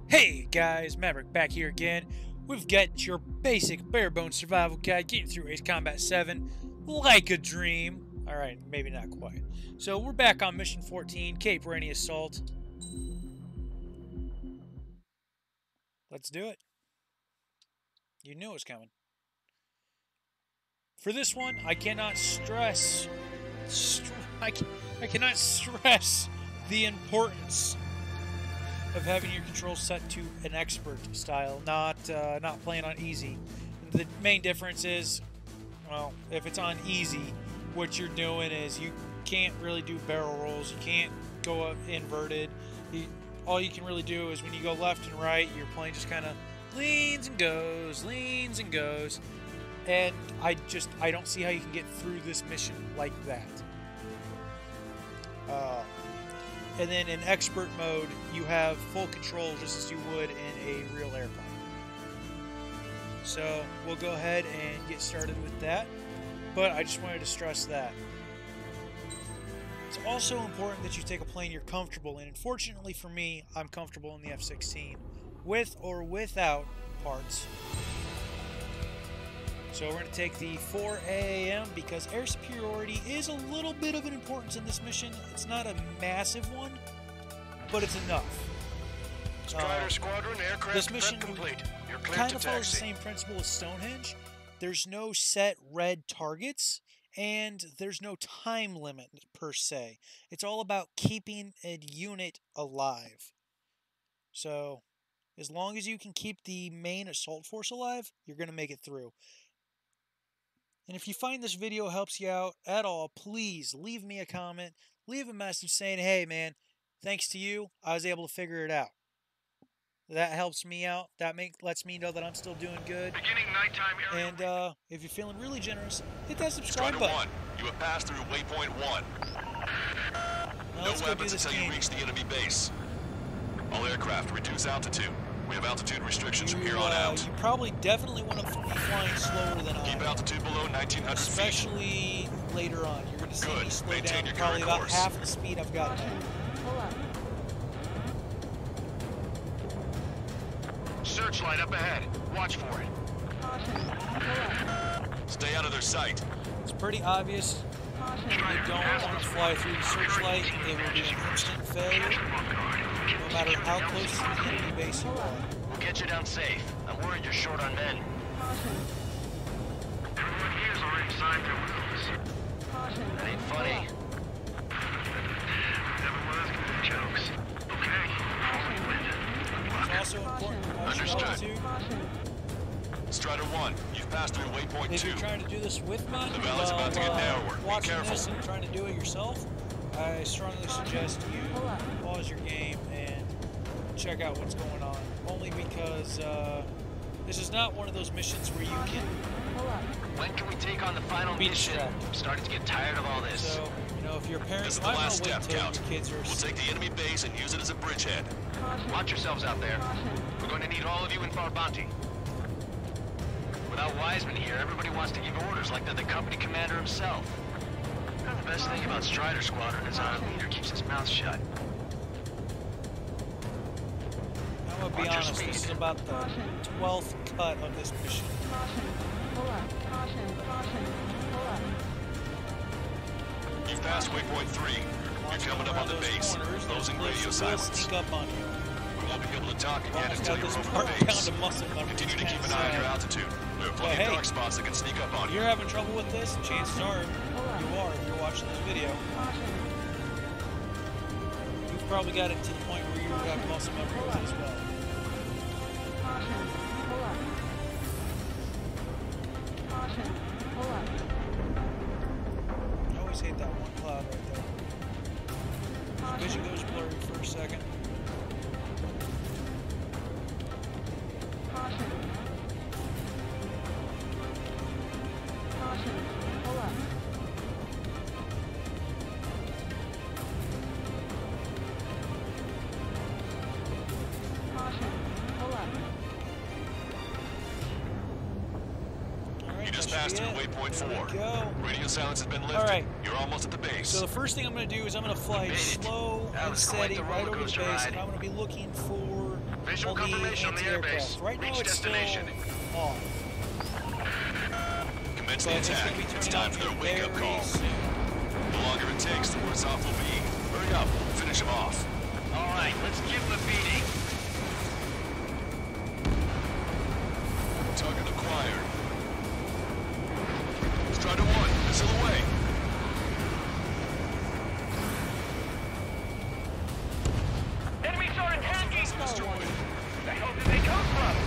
Hey guys, Maverick back here again. We've got your basic bare bones survival guide getting through Ace Combat 7 like a dream. Alright, maybe not quite. So we're back on Mission 14, Cape Rainy Assault. Let's do it. You knew it was coming. For this one, I cannot stress I cannot stress the importance of having your controls set to an expert style, not playing on easy. The main difference is, well, if it's on easy, what you're doing is you can't really do barrel rolls, you can't go up inverted. All you can really do is when you go left and right, your plane just kind of leans and goes, and I don't see how you can get through this mission like that. And then in expert mode, you have full control just as you would in a real airplane. So we'll go ahead and get started with that. But I just wanted to stress that. It's also important that you take a plane you're comfortable in. Unfortunately for me, I'm comfortable in the F-16, with or without parts. So we're going to take the 4AAM because air superiority is a little bit of an importance in this mission. It's not a massive one, but it's enough. Strider Squadron, aircraft this mission complete. You're cleared kind to of follows the taxi. same principle as Stonehenge. There's no set red targets, and there's no time limit per se. It's all about keeping a unit alive. So as long as you can keep the main assault force alive, you're going to make it through. And if you find this video helps you out at all, please leave me a comment, leave a message saying, hey man, thanks to you, I was able to figure it out. That helps me out. That lets me know that I'm still doing good. Beginning nighttime area. And if you're feeling really generous, hit that subscribe Strider button. 1, you have passed through waypoint 1. Now No let's go do weapons this until you game. reach the enemy base. All aircraft reduce altitude. We have altitude restrictions from here on out. You probably definitely want to be flying slower than I Keep am. altitude below 1900 feet. Especially later on. You're going to see Good. me slow Maintain down your probably current about course. half the speed I've got now. Searchlight up ahead. Watch for it. Stay out of their sight. It's pretty obvious. If you don't want to fly through the searchlight, it will be an instant failure, no matter how close to the enemy base you are. We'll get you down safe. I'm worried you're short on men. Everyone here's already signed their wills. That ain't funny. Never was good at jokes. Okay. It's also important to watch your Understood. altitude. Strider 1, you've passed through waypoint If 2. you're trying to do this with me, The valley's about to get narrower. Be watching careful. this and trying to do it yourself, I strongly suggest you pause your game and check out what's going on. Only because this is not one of those missions where you can When can we take on the final be mission? distracted. I'm starting to get tired of all this. So, you know, if you're a parent, This is you the might want last to wait step, until Count. your kids are We'll take the enemy base and use it as a bridgehead. Watch yourselves out there. We're going to need all of you in Farbanti. Without Wiseman here, everybody wants to give orders like they're the company commander himself. The best thing about Strider Squadron is our leader keeps his mouth shut. I'm going to be Watch your honest, this is speed. about the 12th cut of this mission. You've passed waypoint 3. You're coming up on the base. Closing radio silence. Sneak up on you. We won't be able to talk again Almost until got you're this over part the down base. to muscle memory. Continue to It's keep an kinda eye on your sad. altitude. There are But plenty hey, of dark spots that can sneak up on If you. you're having trouble with this, chances are you are if you're watching this video. You've probably got it to the point where you have muscle memory with it as well. I always hate that one cloud right there. Vision goes blurry for a second. You just Alright, passed through it. waypoint There 4. we go. Radio silence has been lifted. All right. You're almost at the base. So the first thing I'm going to do is I'm going to fly slow That and was quite steady the right over the rollercoaster base, ride. and I'm going to be looking for Visual all the confirmation on the anti-aircraft. airbase. Right now Reach it's destination. still off. Commence But the it's attack. going to be It's turning time on for their me wake-up very call. soon. The longer it takes, the worse off we'll be. Hurry up. Finish them off. All right, let's give them a beating. Target acquired. Strider 1, missile away. Enemy started hacking! Destroyed. The hell did they come from?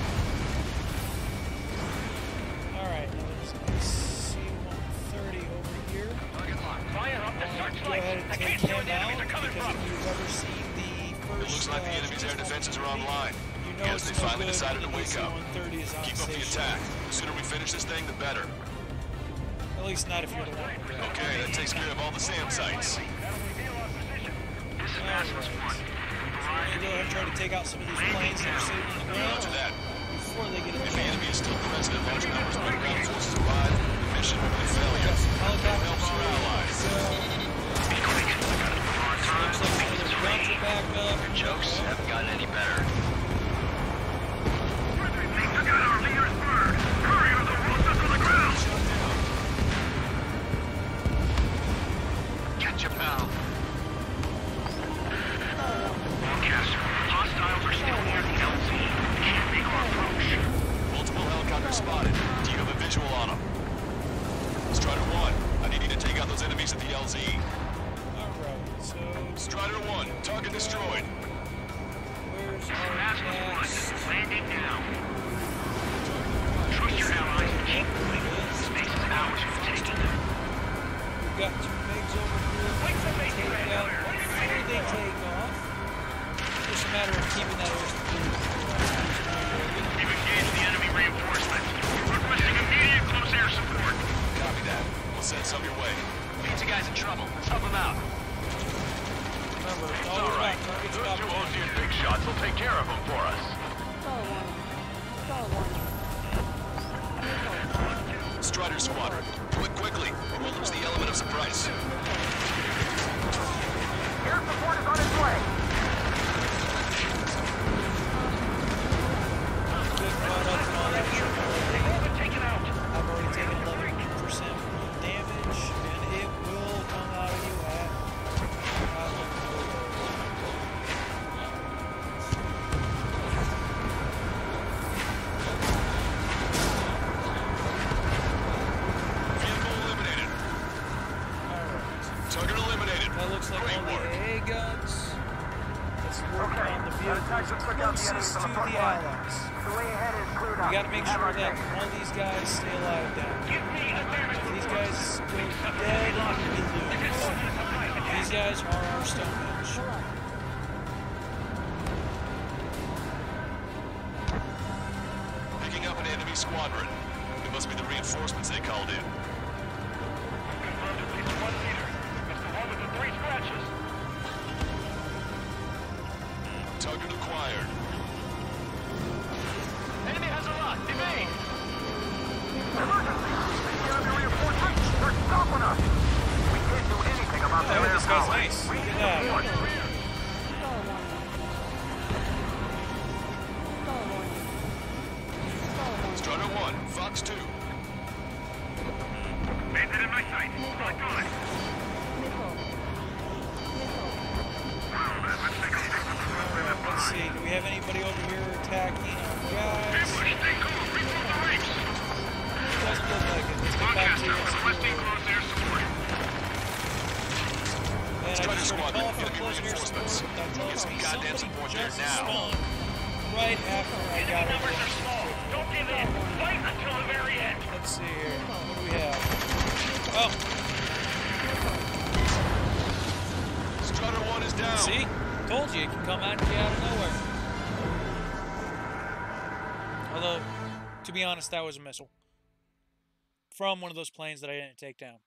Alright, now there's a C-130 over here. Target locked. Fire up the Go searchlight. ahead and I take can't see him where the enemies out, are coming because from. if you've ever seen the first... It looks like the enemy's air defenses are online. You know Guess it's they no finally good decided to when the wake up. C-130 is on Keep up the station. attack. The sooner we finish this thing, the better. At least not if you're the one. Okay, that takes care of all the SAM sites. This is Maximus 1. I'm going to go ahead and try to take out some of these planes that are sitting on the ground Roger that. before they get in If the the enemy is still present and large numbers of ground forces arrive, the mission will be a failure. helicopters. Help our allies. Looks like one of their guns are back up. Your jokes haven't gotten any better. Catch your pal. Lancaster, hostiles are still near the LZ. Can't make our approach. Multiple helicopters spotted. Do you have a visual on them? Strider 1, I need you to take out those enemies at the LZ. Alright, so Strider 1, target destroyed. where's This is our Maximus next? 1. Landing now. Trust your allies and keep moving. Space is ours for the taking. We've got two MiGs over here. Take out before they take off. Just a matter of keeping that We've engaged the enemy reinforcements. Requesting immediate close air support. Copy that. We'll send some your way. Pizza guy's in trouble. Let's help him out. Remember, it's It's always all right. about targets Those about two Ocean big shots will take care of him for us. Strider Squadron, do it quickly, or we'll lose the element of surprise. Air support is on its way. good product and all that shit. They have been taken out. I've already taken 11% damage, and it will come out of you at Vehicle eliminated. Alright. Target eliminated. That looks like Great all work. the AA guns. Let's work on the vehicles closest to the Allies. We gotta make sure that all these guys stay alive down here. If these guys go dead, we lose. These guys are our Stonehenge. Picking up an enemy squadron. It must be the reinforcements they called in. Confirmed at least one leader. It's the one with the 3 scratches. Target acquired. Enemy has a lock. Evade. Oh, this guy's nice. Look at that. Strider 1, Fox 2. Bandit in my sight. Lock on. Let's see. Do we have anybody over here attacking our guys? Stay cool. Reform the ranks. Doesn't look like it. Let's get back to this. Requesting close air support. And I Strider just heard a squadron, call for enemy close air reinforcements. support. That Get tells some me goddamn somebody support there just now. spawned right after I got Enemy numbers it. are small. Don't give in. Fight until the very end. Let's see here. What do we have? Oh, Strider 1 is down. see? Told you it can come out of nowhere. Although, to be honest, that was a missile. From one of those planes that I didn't take down.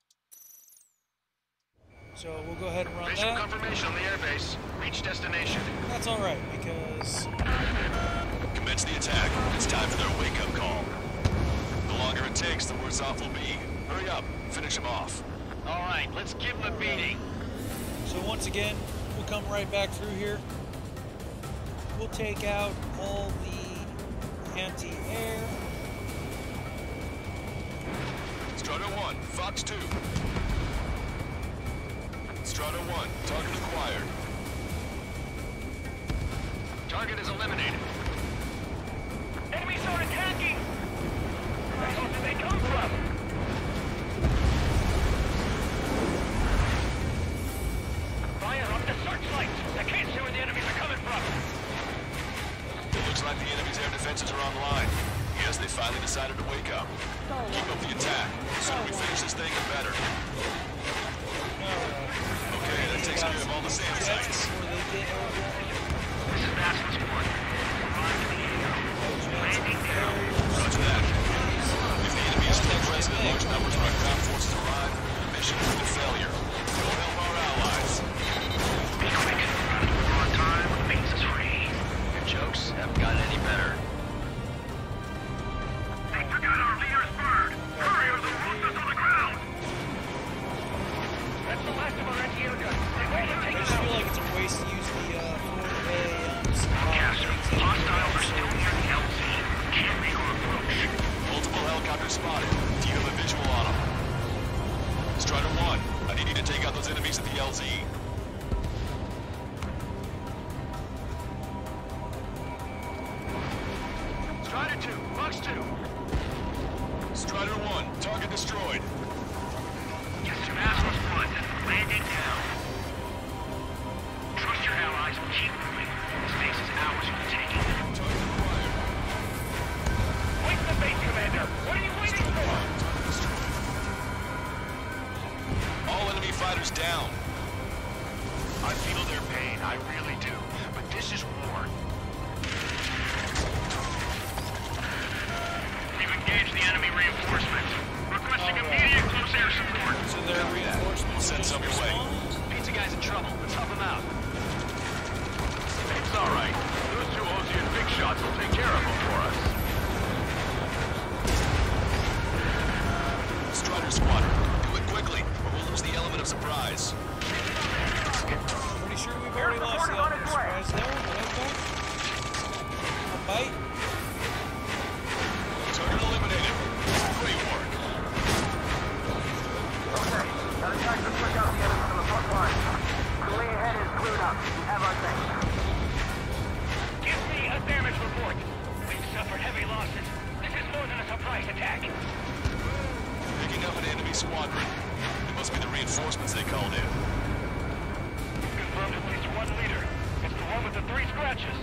So we'll go ahead and run Visual that. confirmation on the airbase. Reach destination. That's alright, because Commence the attack. It's time for their wake-up call. The longer it takes, the worse off we'll be. Hurry up, finish him off. All right, let's give him a beating. So once again, we'll come right back through here. We'll take out all the anti-air. Strider 1, Fox 2. Strider 1, target acquired. Target is eliminated. Enemies are attacking! Where did they come from? Fire up the searchlights! I can't see where the enemies are coming from! It looks like the enemy's air defenses are online. Yes, they finally decided to wake up. Keep up the attack. The sooner we finish this thing, the better. Okay, that takes care of all the SAM sites. This is Bastion's Point. Arrived in the AO. Landing down. Roger that. If the enemy is still present in large numbers when our ground forces arrive, the mission is a failure. Go help our allies. Be quick. We're on time. Means is free. Your jokes haven't gotten any better. They forgot our leader's bird. Hurry or they'll roast us on the ground. That's the last of our anti-air guns. They won't take I us just out. feel like it's a waste to use the 4A Caster, hostiles are still near the LZ. Can't make our approach. Multiple helicopters spotted. Do you have a visual on them? Strider 1, I need you to take out those enemies at the LZ. Strider 2, Fox 2. Strider 1, target destroyed. Get to Astro's Front. Landing down. Trust your allies and keep moving. This base is ours for the taking. Target acquired. Wait for the base, Commander. What are you waiting for? Target destroyed. All enemy fighters down. I feel their pain. I really do. But this is war. We've engaged the enemy reinforcements. Requesting immediate close air support. So their reinforcements We'll send just some your way. respond? Pizza guy's in trouble. Let's help him out. It's all right. Those two Ozian big shots will take care of him for us. Strider Squadron, do it quickly, or we'll lose the element of surprise. Pretty sure we've already lost the element of surprise there, but okay. A bite? Target eliminated. Great work. Okay, gotta try to push out the enemies on the front line. The way ahead is cleared up. We have our thing. Give me a damage report. We've suffered heavy losses. This is more than a surprise attack. Picking up an enemy squadron. It must be the reinforcements they called in. Confirmed at least one leader. It's the one with the 3 scratches.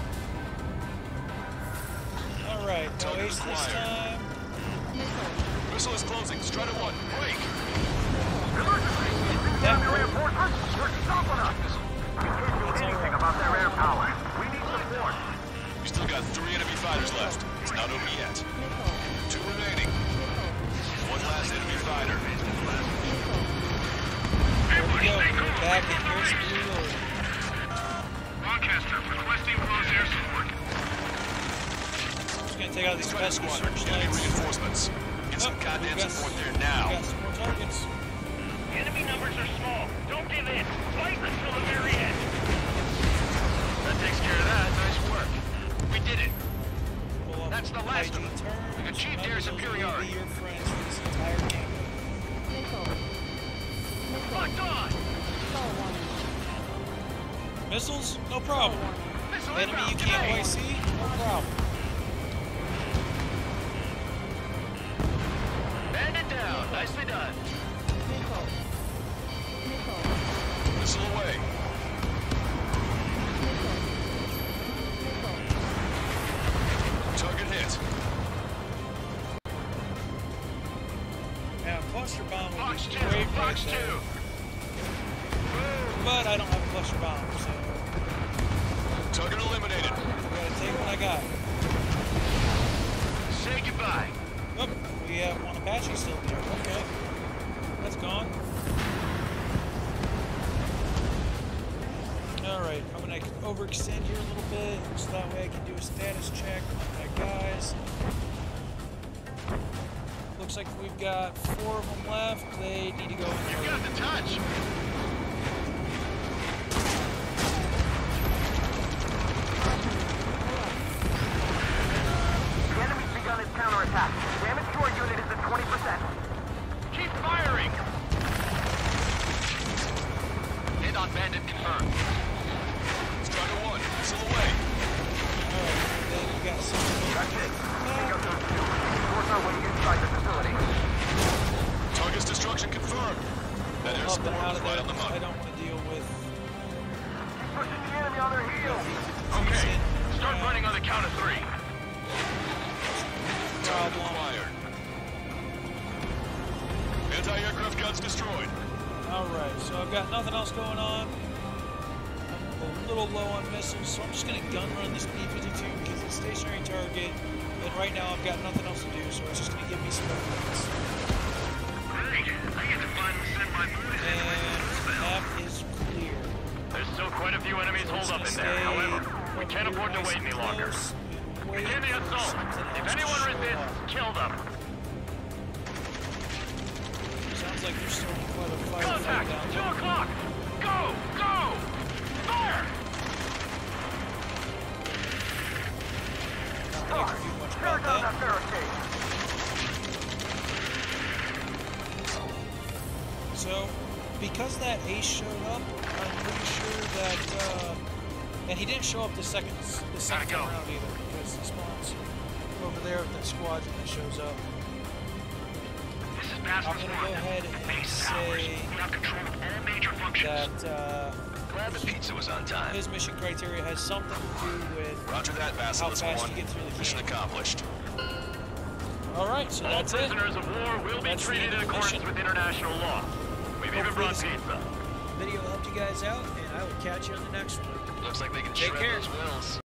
Alright, no Target ace this acquired. time. Missile is closing. Strider 1, break. Enemy reinforcements? You're stopping us! We can't do anything about their air power. We need support. We still got 3 enemy fighters left. It's not over yet. 2 remaining. One last enemy fighter. There we go, we're back in airspeed reloading. Broadcaster requesting close air support. Just gonna take out these Strider pesky Squadron, enemy searchlights. reinforcements. Get some Oh, goddamn we've got- support there We now. got some more targets. Enemy numbers are small. Don't give in. Fight until the very end. That takes care of that. Nice work. We did it. Pull up That's the last of IG them. turns. We've achieved Remember, air those will superiority. be your friends for this entire game. Locked on. Missiles? No problem. Missile Enemy you inbound. can't Today. quite see? No problem. Bandit down. Nicely done. Missile away. Target hit. Now, cluster bomb would Fox be 2. great right Fox 2. there. But I don't have a cluster bomb, so Target eliminated. I gotta take what I got. Say goodbye. Oh, we have one Apache still there. Okay. That's gone. Alright, I'm gonna overextend here a little bit so that way I can do a status check on my guys. looks like we've got 4 of them left. They need to go in You there. got the touch. The enemy's begun its counterattack. Damage to our unit is at 20%. Keep firing. Hit on bandit confirmed. Strider 1, missile away. Alright, then we got something. That's it. Take out those two. Force our way inside the facility. Target's destruction confirmed. That air Up and support out was of right there. on the I money. don't want to deal with Pushing the enemy on their heels. Okay, start running on the count of 3. Target problem. acquired. Anti-aircraft guns destroyed. Alright, so I've got nothing else going on. I'm a little low on missiles, so I'm just going to gun run this B-52 because it's a stationary target. And right now I've got nothing else to do, so it's just going to give me some points. Great. I get to finally send my boys in. And the map is clear. There's still quite a few enemies So holed it's up gonna in there. stay However, we over can't here afford to nice wait and any longer. close and wait Begin the for assault. something If else to anyone show resists, up. kill them. Sounds like there's still quite a firefight Contact! down 2 there. o'clock! Go! Go! Fire! Not that I can do much Tear about down that. that barricade. So, because that ace showed up, I'm pretty sure that, and he didn't show up the second Gotta go. round either, because he spawns over there with that squadron that shows up. This is I'm Bastards going to go ahead and Base is ours. say We have control of all major functions. that Glad the pizza was on time. his mission criteria has something to do with Roger that, how Basilisk fast 1. you get through the Mission game. accomplished. Alright, so All that's it. prisoners of war will be That's the treated end in of the accordance mission. with international law. We've even Hopefully brought this pizza. video helped you guys out, and I will catch you on the next one. Looks like they can Take shred care. those wheels.